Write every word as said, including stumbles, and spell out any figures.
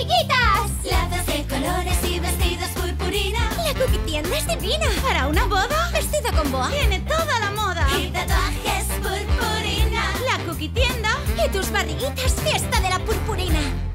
amiguitas! Lazos de colores y vestidos purpurina. La Cookie Tienda es divina. ¿Para una boda? Vestida con boa. Tiene toda la moda. Y tatuajes purpurina. La Cookie Tienda y tus barriguitas, fiesta de la purpurina.